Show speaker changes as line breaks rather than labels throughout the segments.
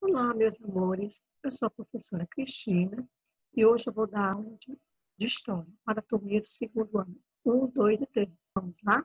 Olá, meus amores. Eu sou a professora Cristina e hoje eu vou dar aula de História para a turminha do segundo ano. 1, 2 e 3. Vamos lá?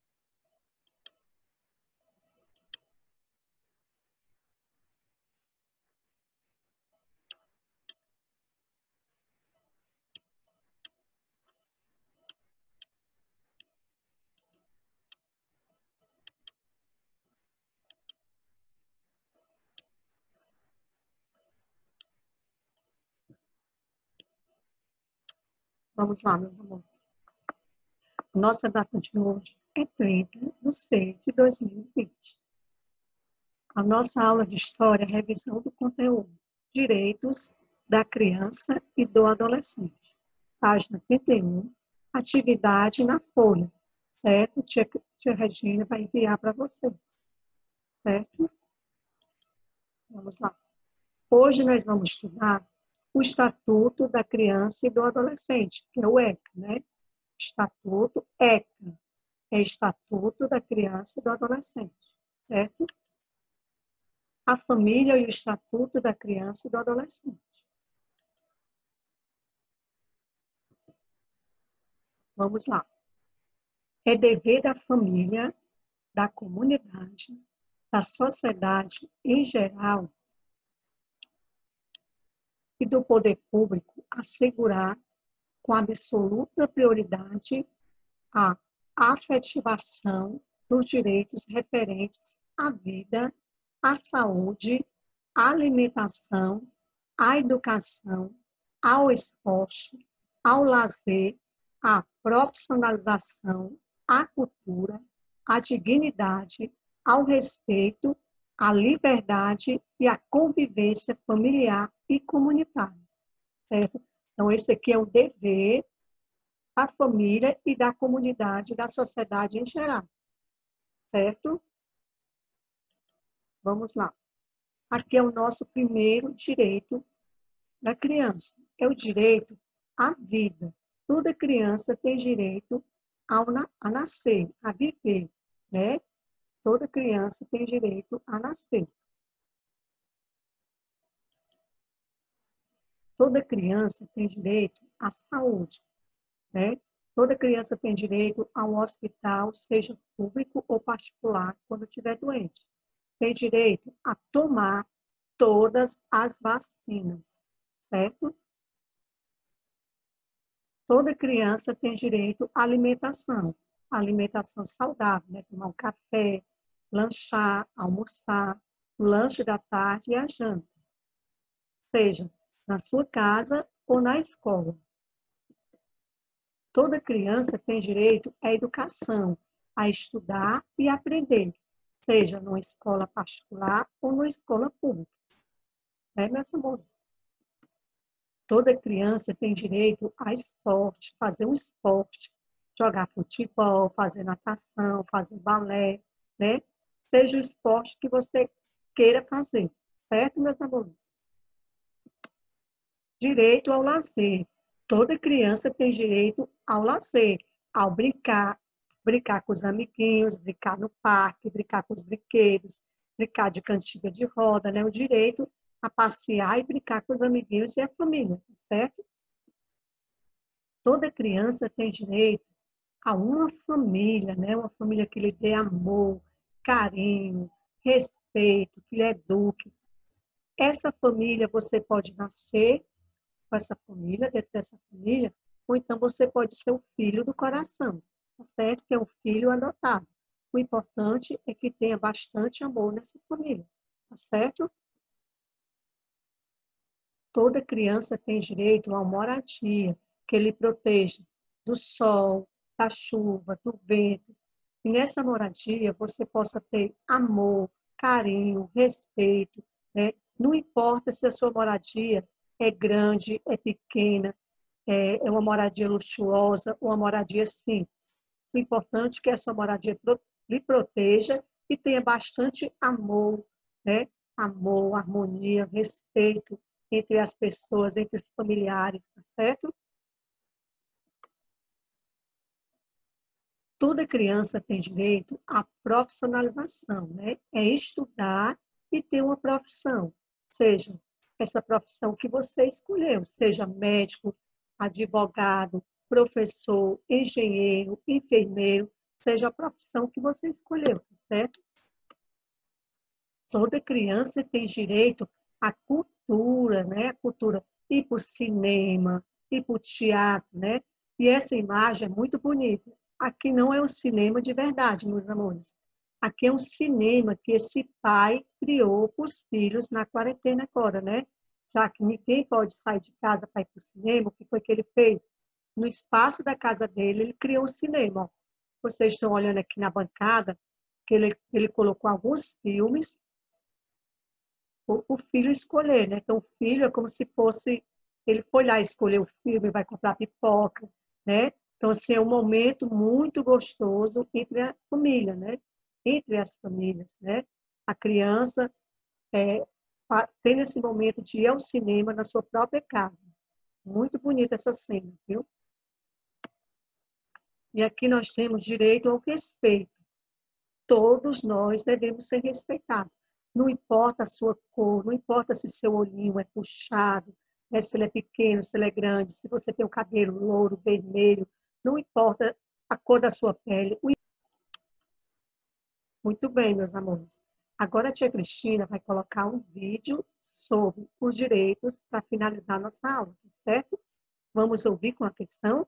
Vamos lá, meus amores. Nossa data de hoje é 30 de 6 de 2020. A nossa aula de História é revisão do conteúdo Direitos da Criança e do Adolescente. Página 31, atividade na folha. Certo? Tia Regina vai enviar para vocês. Certo? Vamos lá. Hoje nós vamos estudar o Estatuto da Criança e do Adolescente, que é o ECA, né? Estatuto ECA, é Estatuto da Criança e do Adolescente, certo? A família e o Estatuto da Criança e do Adolescente. Vamos lá. É dever da família, da comunidade, da sociedade em geral e do poder público assegurar com absoluta prioridade a afetivação dos direitos referentes à vida, à saúde, à alimentação, à educação, ao esporte, ao lazer, à profissionalização, à cultura, à dignidade, ao respeito, à liberdade e à convivência familiar e comunitária. Certo? Então, esse aqui é um dever da família e da comunidade, da sociedade em geral, certo? Vamos lá. Aqui é o nosso primeiro direito da criança, é o direito à vida. Toda criança tem direito a nascer, a viver, né? Toda criança tem direito a nascer. Toda criança tem direito à saúde, né? Toda criança tem direito a um hospital, seja público ou particular, quando estiver doente. Tem direito a tomar todas as vacinas, certo? Toda criança tem direito à alimentação saudável, né? Tomar um café, lanchar, almoçar, o lanche da tarde e a janta, seja na sua casa ou na escola. Toda criança tem direito à educação, a estudar e aprender, seja numa escola particular ou numa escola pública. Né, meus amores? Toda criança tem direito a esporte, fazer um esporte, jogar futebol, fazer natação, fazer balé, né? Seja o esporte que você queira fazer, certo, meus amores? Direito ao lazer. Toda criança tem direito ao lazer, ao brincar, brincar com os amiguinhos, brincar no parque, brincar com os brinquedos, brincar de cantiga de roda, né? O direito a passear e brincar com os amiguinhos e a família, certo? Toda criança tem direito a uma família, né? Uma família que lhe dê amor, carinho, respeito, que lhe eduque. Essa família você pode nascer com essa família, dentro dessa família, ou então você pode ser o filho do coração, tá certo? Que é um filho adotado. O importante é que tenha bastante amor nessa família, tá certo? Toda criança tem direito a uma moradia que lhe proteja do sol, da chuva, do vento. E nessa moradia você possa ter amor, carinho, respeito, né? Não importa se a sua moradia é grande, é pequena, é uma moradia luxuosa ou uma moradia simples. O importante é que essa moradia lhe proteja e tenha bastante amor, né? Amor, harmonia, respeito entre as pessoas, entre os familiares, tá certo? Toda criança tem direito à profissionalização, né? É estudar e ter uma profissão, seja essa profissão que você escolheu, seja médico, advogado, professor, engenheiro, enfermeiro, seja a profissão que você escolheu, tá certo? Toda criança tem direito à cultura, né? A cultura, ir para o cinema, ir para o teatro, né? E essa imagem é muito bonita. Aqui não é um cinema de verdade, meus amores. Aqui é um cinema que esse pai criou para os filhos na quarentena agora, né? Já que ninguém pode sair de casa para ir para o cinema, o que foi que ele fez? No espaço da casa dele, ele criou um cinema. Ó. Vocês estão olhando aqui na bancada, que ele colocou alguns filmes, o filho escolher, né? Então, o filho é como se fosse, ele foi lá escolher o filme, vai comprar pipoca, né? Então, assim, é um momento muito gostoso entre a família, né? Entre as famílias, né? A criança tem esse momento de ir ao cinema na sua própria casa. Muito bonita essa cena, viu? E aqui nós temos direito ao respeito. Todos nós devemos ser respeitados. Não importa a sua cor, não importa se seu olhinho é puxado, né, se ele é pequeno, se ele é grande, se você tem o cabelo louro, vermelho, não importa a cor da sua pele. Muito bem, meus amores. Agora a tia Cristina vai colocar um vídeo sobre os direitos para finalizar nossa aula, certo? Vamos ouvir com atenção?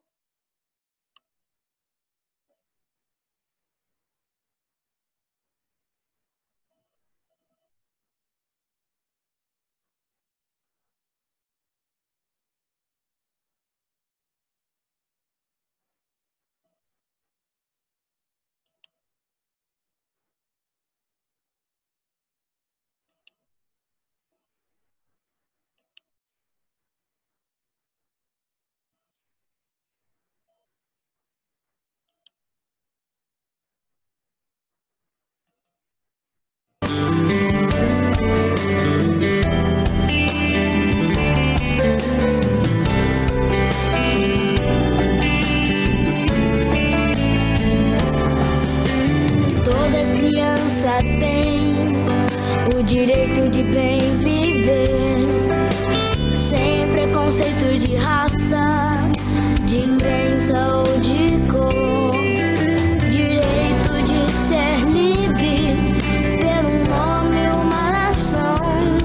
Toda criança tem o direito de bem viver, sem preconceito de raça, de crença ou de cor. Direito de ser livre, ter um nome e uma nação,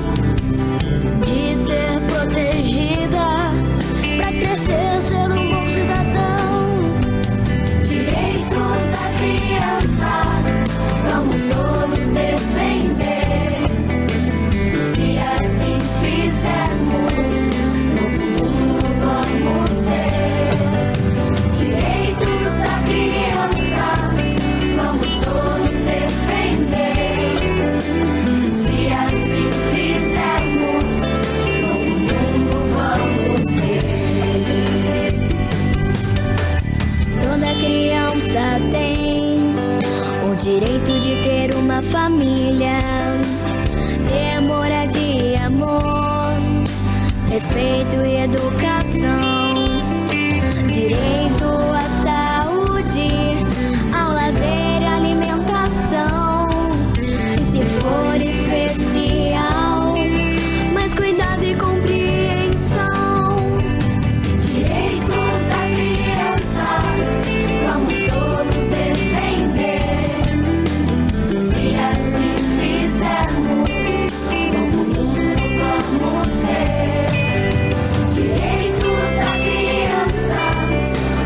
de ser protegida, pra crescer, ser um bom cidadão. Direitos da criança, vamos todos defender. Se assim fizermos, novo mundo vamos ter. Direitos da criança, vamos todos defender. Se assim fizermos, novo mundo vamos ter. Toda criança tem o direito de ter uma família, ter moradia e amor, respeito e educação, direito à saúde, ao lazer e alimentação. E se for especial, mais cuidado e compreensão. Direitos da criança, vamos todos defender. Se assim fizermos, novo mundo vamos ter. Direitos da criança,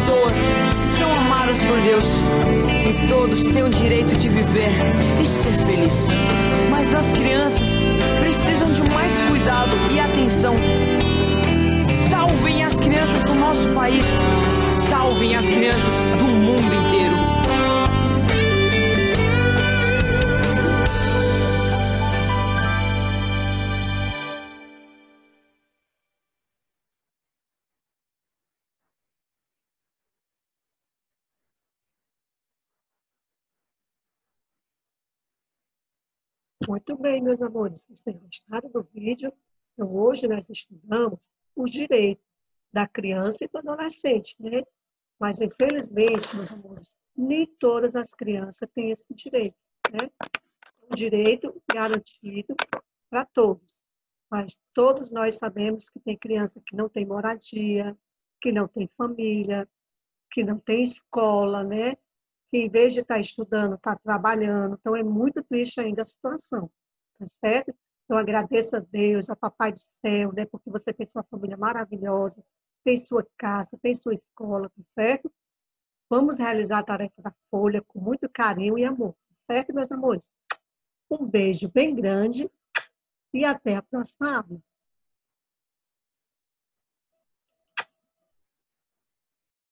pessoas são amadas por Deus e todos têm o direito de viver e ser feliz. Mas as crianças precisam de mais cuidado e atenção. Salvem as crianças do nosso país, salvem as crianças do mundo inteiro.
Muito bem, meus amores, vocês gostaram do vídeo? Então, hoje nós estudamos o direito da criança e do adolescente, né? Mas, infelizmente, meus amores, nem todas as crianças têm esse direito, né? Um direito garantido para todos. Mas todos nós sabemos que tem criança que não tem moradia, que não tem família, que não tem escola, né? Que em vez de estar estudando, está trabalhando. Então, é muito triste ainda a situação, tá certo? Então, agradeço a Deus, a Papai do Céu, né? Porque você tem sua família maravilhosa, tem sua casa, tem sua escola, tá certo? Vamos realizar a tarefa da folha com muito carinho e amor, tá certo, meus amores? Um beijo bem grande e até a próxima aula.